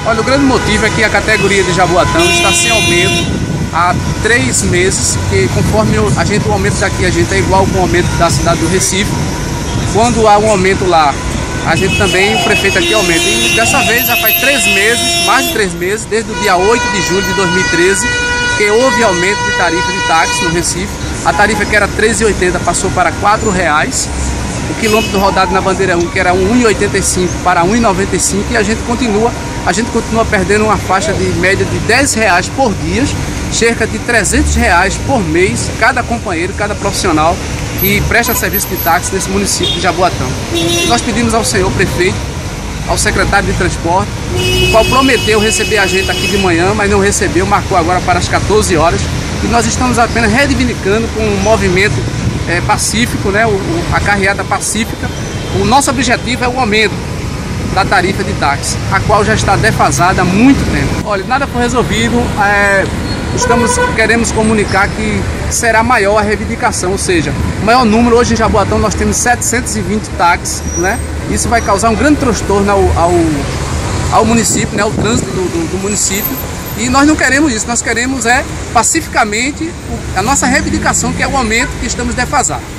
Olha, o grande motivo é que a categoria de Jaboatão está sem aumento há 3 meses, que conforme o aumento daqui a gente é igual com o aumento da cidade do Recife. Quando há um aumento lá, a gente também, o prefeito aqui aumenta. E dessa vez já faz 3 meses, mais de 3 meses, desde o dia 8 de julho de 2013, que houve aumento de tarifa de táxi no Recife. A tarifa que era R$ 3,80 passou para R$ 4,00. O quilômetro rodado na bandeira 1, que era R$ 1,85 para R$ 1,95, e a gente continua perdendo uma faixa de média de R$ 10,00 por dia, cerca de R$ 300,00 por mês, cada companheiro, cada profissional que presta serviço de táxi nesse município de Jaboatão. Nós pedimos ao senhor prefeito, ao secretário de transporte, o qual prometeu receber a gente aqui de manhã, mas não recebeu, marcou agora para as 14 horas, e nós estamos apenas reivindicando com um movimento pacífico, né, a carreata pacífica. O nosso objetivo é o aumento da tarifa de táxi, a qual já está defasada há muito tempo. Olha, nada foi resolvido, queremos comunicar que será maior a reivindicação, ou seja, o maior número. Hoje em Jaboatão nós temos 720 táxis, né? Isso vai causar um grande transtorno ao município, né, ao trânsito do município, e nós não queremos isso. Nós queremos pacificamente a nossa reivindicação, que é o aumento que estamos defasados.